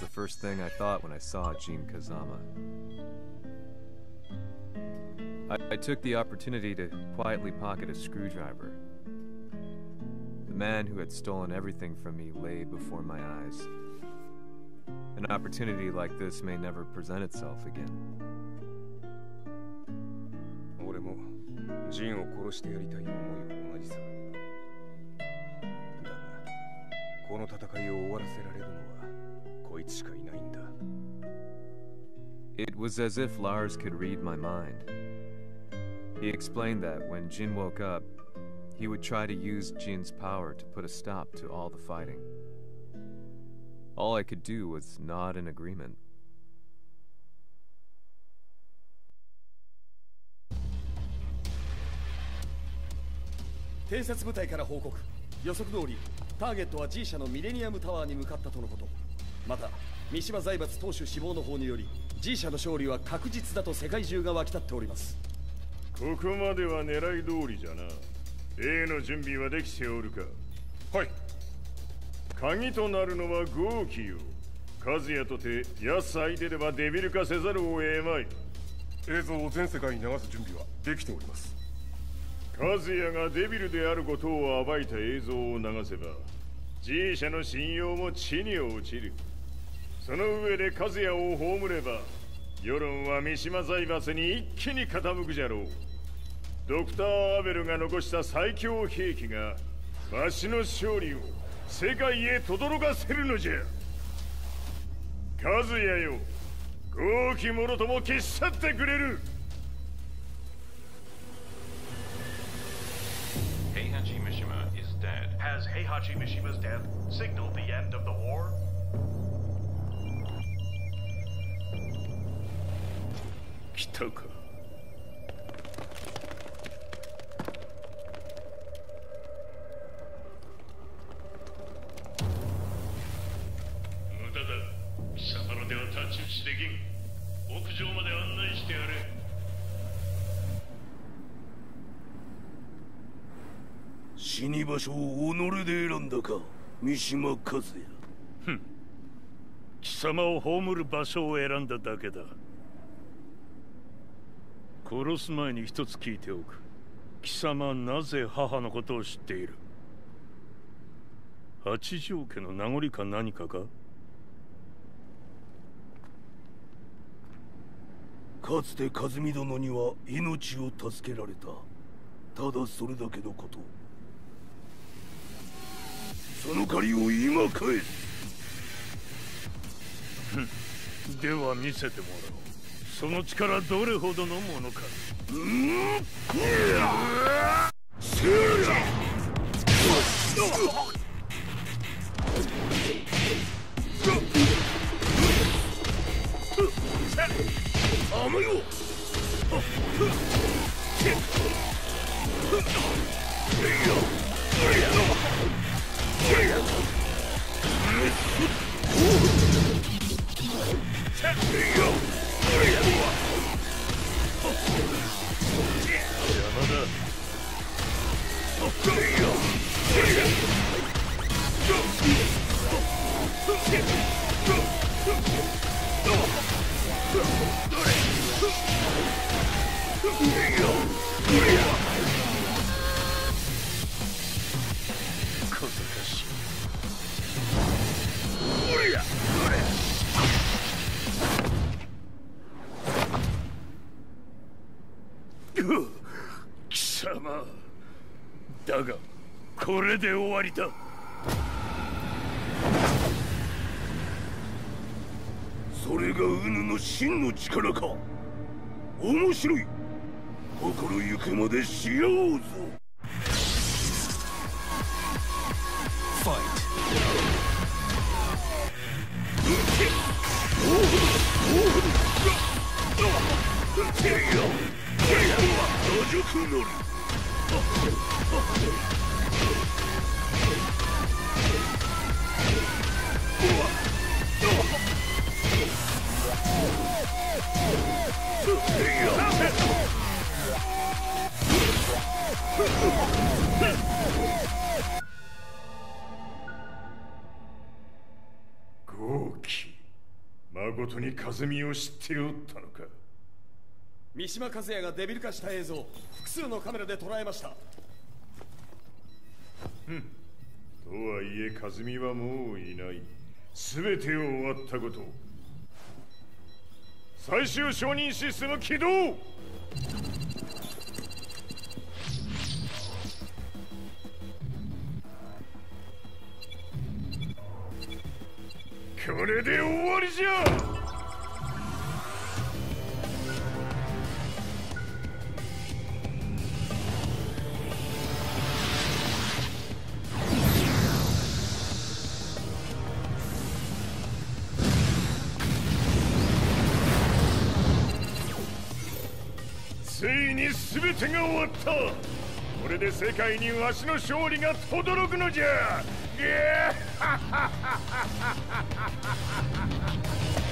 the first thing I thought when I saw Jin Kazama. I took the opportunity to quietly pocket a screwdriver. The man who had stolen everything from me lay before my eyes. An opportunity like this may never present itself again. 俺もジンを殺してやりたい思いは同じさ。だが、この戦いを終わらせられるのはこいつしかいないんだ。 It was as if Lars could read my mind. He explained that when Jin woke up, he would try to use Jin's power to put a stop to all the fighting. All I could do was nod in agreement. 偵察部隊から報告。予測通り、ターゲットは G 社のミレニアムタワーに向かったとのこと。また、三島財閥当主死亡の方により、G 社の勝利は確実だと世界中が沸き立っております。 ここまでは狙い通りじゃな。例の準備はできておるか。はい。鍵となるのは豪気よ。和也とて安相手ではデビル化せざるを得まい。 映像を全世界に流す準備はできております。 和也がデビルであることを暴いた映像を流せば G 社の信用も地に落ちる。その上で和也を葬れば世論は三島財閥に一気に傾くじゃろう。ドクター・アベルが残した最強兵器がわしの勝利を世界へ轟かせるのじゃ。和也よ、豪気者とも消し去ってくれる。 Heihachi Mishima is dead. Has Heihachi Mishima's death signaled the end of the war? 来たか。 無駄だ。貴様の手は太刀打ちできん。屋上まで案内してやれ。 死に場所を己で選んだか、三島和也。 ふん。貴様を葬る場所を選んだだけだ。殺す前に一つ聞いておく。貴様はなぜ母のことを知っている？八条家の名残か何かか？ かつて和美殿には命を助けられた。ただそれだけのこと。その借りを今返す。 では見せてもらおう。その力どれほどのものか。 甘よ。 小賢しい。貴様だがこれで終わりだ。 それがウヌの真の力か。面白い。心ゆくまでしようぞ。 誠に和美を知っておったのか。 三島和也がデビル化した映像、複数のカメラで捉えました。とはいえ和美はもういない。全てを終わったこと。最終承認システム起動。これで終わりじゃ。ついに全てが終わった。これで世界にわしの勝利が轟くのじゃ。